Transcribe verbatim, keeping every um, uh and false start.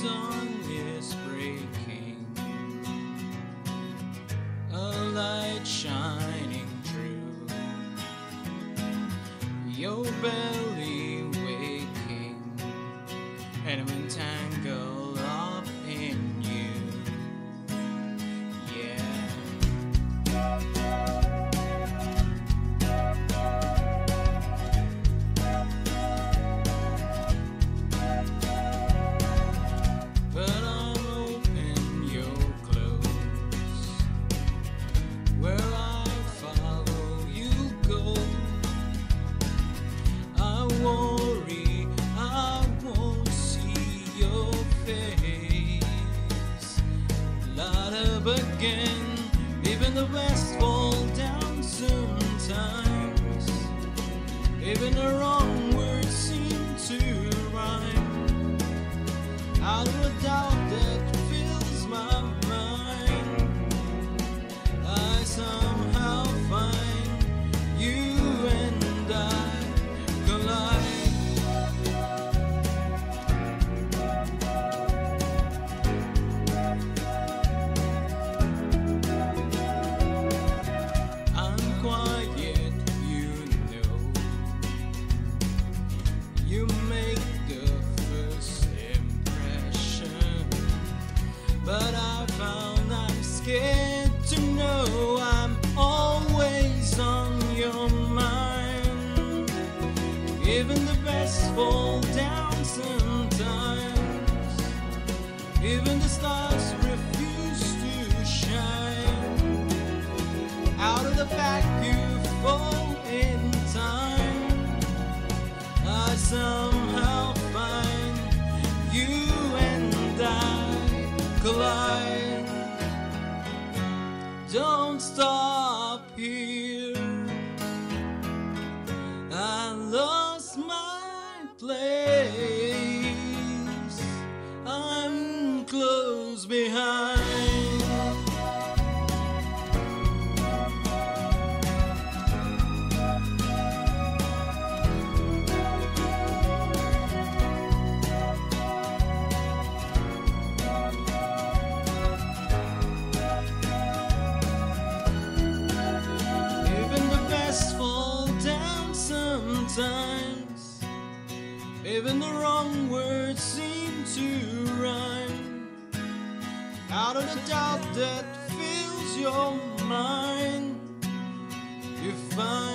dawn is breaking, a light shining through your belly waking, and I'm entangled up in you. Yeah. But I'm open, you're close. Where I follow, you go. I worry I won't see your face. Light up again, even the best fall down sometimes. Even the wrong words seem to rhyme. Out of a doubt that fills my mind, I somehow find you and I collide. I'm quiet, you know. You make the first impression, but I found I'm scared to know I'm always on your mind. Even the best fall down sometimes. Even the stars refuse to shine. Out of the back you fall in time. I somehow find you and I collide. Don't stop here. I lost my place. I'm close behind. Fall down sometimes. Even the wrong words seem to rhyme. Out of the doubt that fills your mind, you find